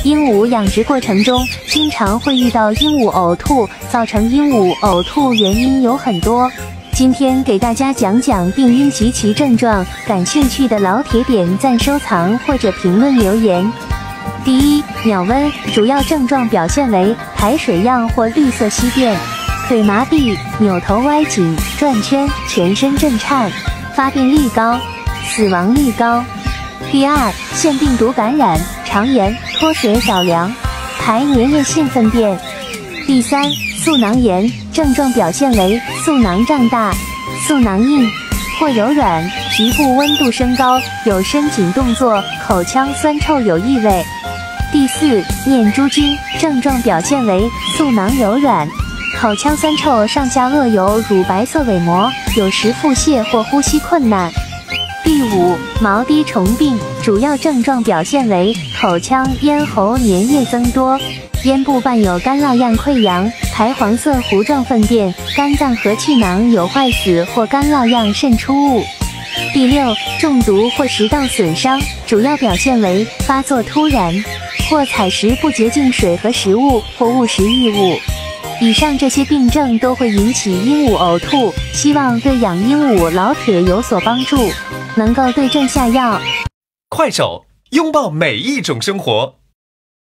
鹦鹉养殖过程中，经常会遇到鹦鹉呕吐，造成鹦鹉呕吐原因有很多。今天给大家讲讲病因及其症状，感兴趣的老铁点赞、收藏或者评论留言。第一，鸟瘟主要症状表现为排水样或绿色稀便，腿麻痹、扭头歪颈、转圈、全身震颤，发病率高，死亡率高。第二，腺病毒感染、肠炎、脱水着凉，排粘液性粪便。第三，素囊炎症状表现为素囊胀大、素囊硬或柔软，局部温度升高，有伸紧动作，口腔酸臭有异味。第四，念珠菌症状表现为素囊柔软，口腔酸臭，上下颚有乳白色伪膜，有时腹泻或呼吸困难。第五，毛滴虫病主要症状表现为口腔、咽喉粘液增多，咽部伴有干酪样溃疡，排黄色糊状粪便，肝脏和气囊有坏死或干酪样渗出物。第六，中毒或食道损伤主要表现为发作突然，或采食不洁净水和食物，或误食异物。以上这些病症都会引起鹦鹉呕吐，希望对养鹦鹉老铁有所帮助，能够对症下药。 快手，拥抱每一种生活。